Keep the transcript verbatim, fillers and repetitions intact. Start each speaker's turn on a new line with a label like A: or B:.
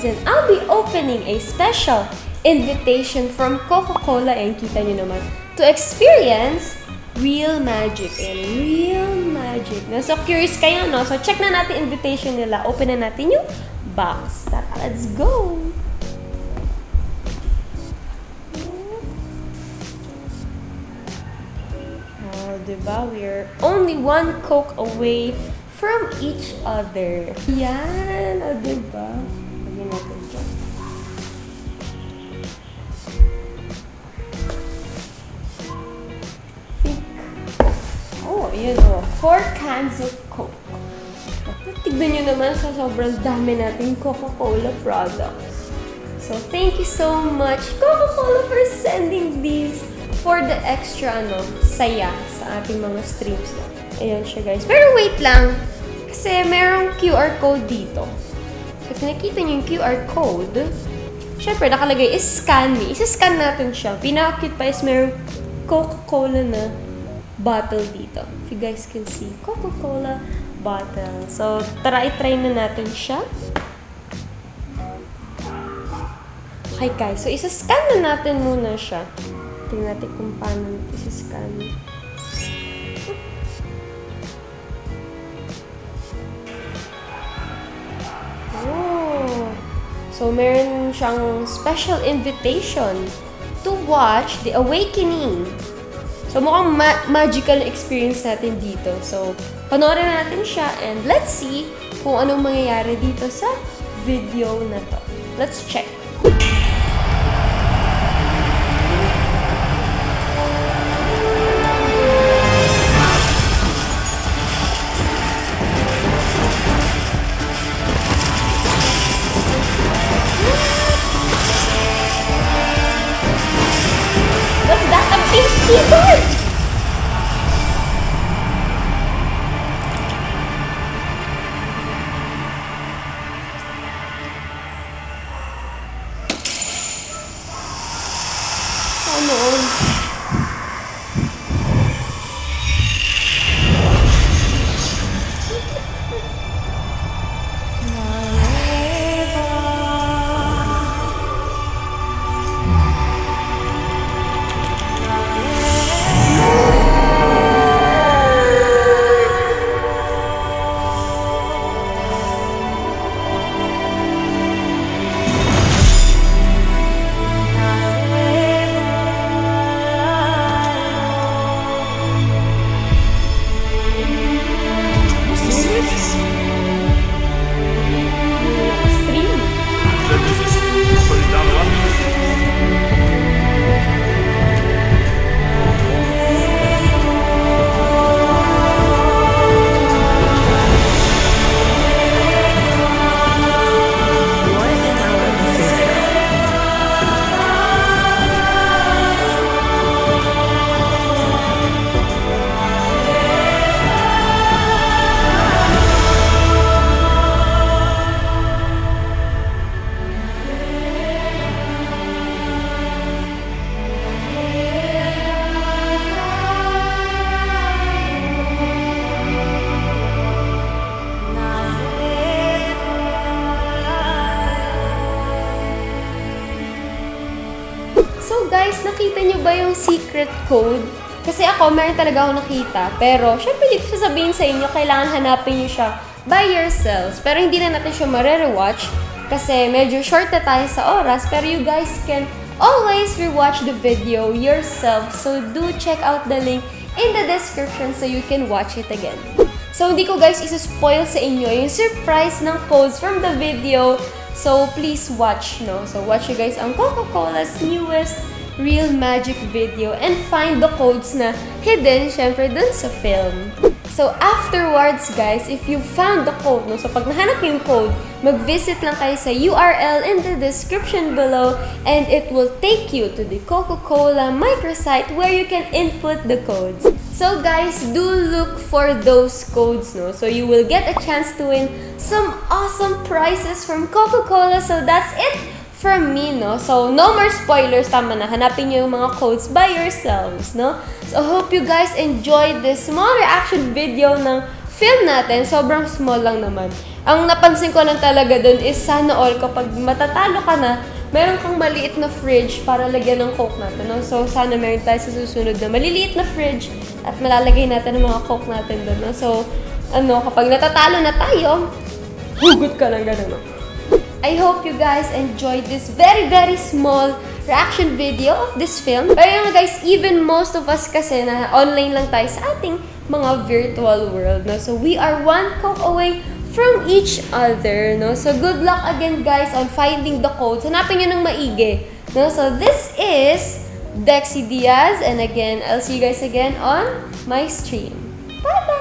A: guys, and I'll be opening a special invitation from Coca-Cola, and kita nyo naman, to experience real magic and real magic. Na, so, curious kayo, no? So, check na natin invitation nila. Open na natin yung box. Tara, let's go! Oh, diba? We're only one Coke away from each other. Yan! Oh, diba? Lagyan natin dyan. Oh, yun o. Four cans of Coke. Tignan nyo naman sa sobrang dami nating Coca-Cola products. So, thank you so much, Coca-Cola, for sending these for the extra, ano, saya sa ating mga streams. Ayan siya, guys. Pero wait lang, kasi merong Q R code dito. So, if nakita nyo yung Q R code, syempre, nakalagay is scan me. Isa-scan natin siya. Pinaka-cute pa is merong Coca-Cola na bottle dito. If you guys can see, Coca-Cola bottle. So, tara, i-try na natin siya. Okay, guys. So, isa-scan na natin muna siya. Tingnan natin kung paano isa-scan. Oh! So, meron siyang special invitation to watch The Awakening. So, mukhang ma magical experience natin dito. So, panoorin natin siya and let's see kung anong mangyayari dito sa video na to. Let's check. Was that a pink keyboard? So guys, nakita nyo ba yung secret code? Kasi ako, meron talaga ako nakita. Pero, syempre, dito sasabihin sa inyo, kailangan hanapin nyo siya by yourselves. Pero hindi na natin siya marere-watch kasi medyo short na tayo sa oras. Pero you guys can always rewatch the video yourself. So do check out the link in the description so you can watch it again. So hindi ko guys isa-spoil sa inyo yung surprise ng codes from the video. So please watch, no? So watch you guys ang Coca-Cola's newest Real Magic video and find the codes na hidden syempre dun sa film. So afterwards guys, if you found the code, no? So pag nahanap yung code, mag-visit lang kayo sa U R L in the description below and it will take you to the Coca-Cola microsite where you can input the codes. So guys, do look for those codes, no? So you will get a chance to win some awesome prizes from Coca-Cola. So that's it from me, no? So no more spoilers, tama na. Hanapin niyo yung mga codes by yourselves, no? So I hope you guys enjoyed this small reaction video ng film natin. Sobrang small lang naman. Ang napansin ko lang talaga dun is sana all kapag matatalo ka na, meron kang maliit na fridge para lagyan ng Coke natin. No? So, sana meron tayo sa susunod na maliliit na fridge at malalagay natin ang mga Coke natin dun. No? So, ano, kapag natatalo na tayo, hugot ka lang gano'n. No? I hope you guys enjoyed this very, very small reaction video of this film. Pero yung guys, even most of us kasi na online lang tayo sa ating mga virtual world. No? So, we are one Coke away from each other, no? So, good luck again, guys, on finding the codes. Hanapin nyo ng maigi, no? So, this is Dexy Diaz, and again, I'll see you guys again on my stream. Bye-bye!